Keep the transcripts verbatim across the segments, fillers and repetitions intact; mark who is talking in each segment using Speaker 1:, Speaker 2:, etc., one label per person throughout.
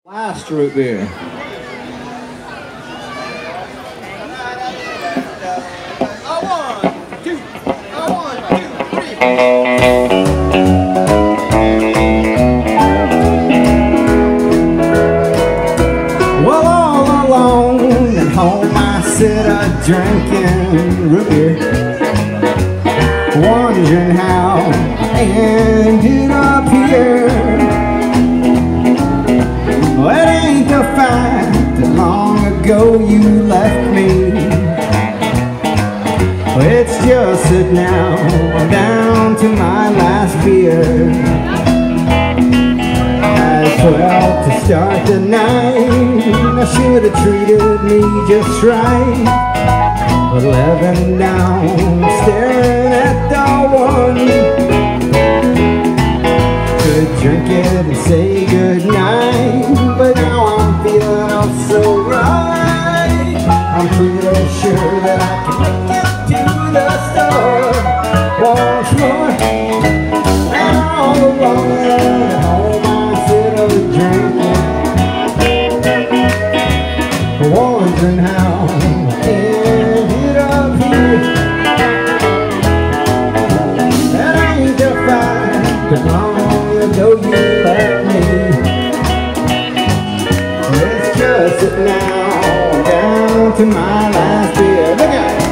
Speaker 1: Last root beer.
Speaker 2: One, two, one, two, three.
Speaker 1: Well, all alone at home I sit a drinking root beer, wondering how I ended up here. Well, it ain't the fact that long ago you left me. It's just that now I'm down to my last beer. At twelve to start the night, I should have treated me just right. Eleven down, staring at the one. Could drink it and say goodnight, but now I'm feeling oh so right. I'm pretty sure that I can make it to the store once more. And all alone at home I sit up drinking, wondering how I ended up here. That ain't the fact that long ago you left me. It's just that now I'm down to my last beer. Look at it.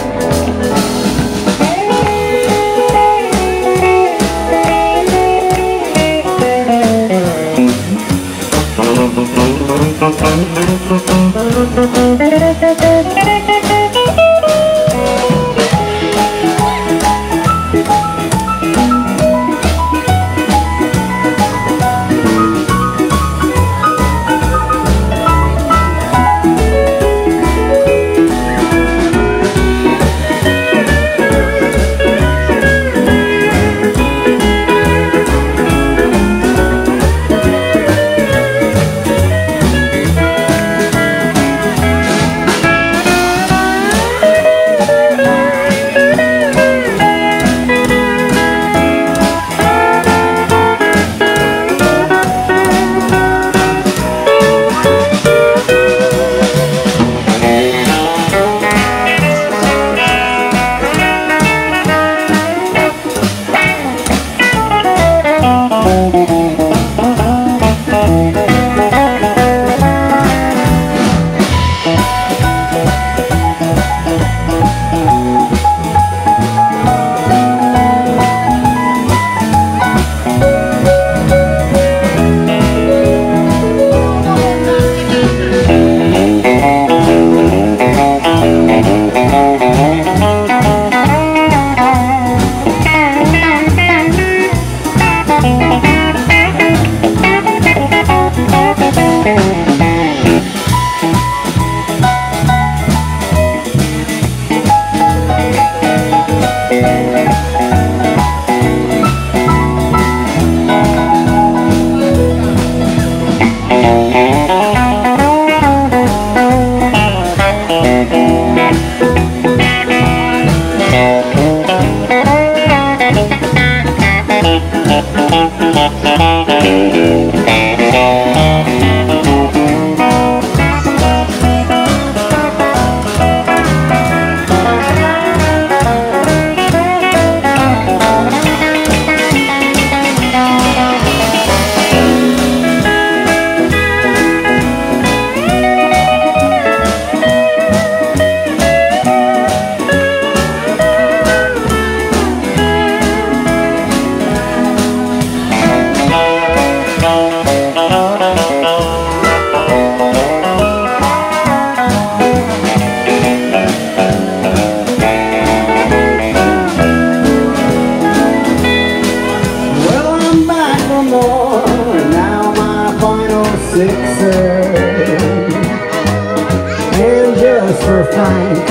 Speaker 1: And just for Frank,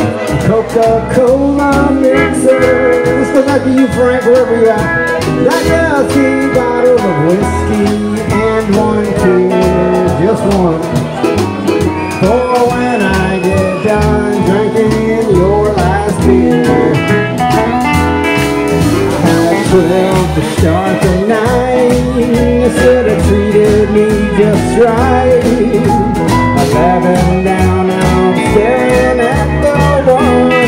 Speaker 1: Coca-Cola mixer. This was like you, Frank, wherever you at. I just two bottles of whiskey and one, two, just one. For when I get done drinking your last beer. I had twelve to start the night. You should have treated me just right. right. Eleven down, I'm staring at the one.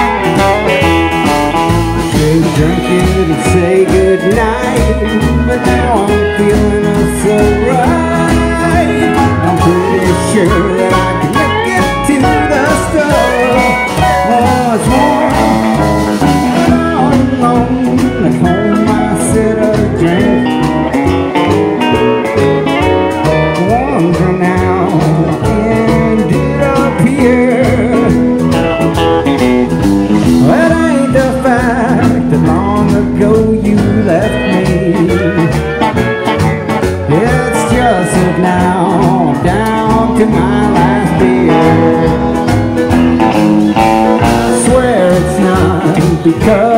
Speaker 1: Should drink it and say goodnight, but now I'm feeling oh so right. I'm pretty sure that I can make it to the store. Once more, all alone at home I sit a drink. Wonder now, ended up here. That ain't the fact that long ago you left me. It's just that now I'm down to my last beer. I swear it's not because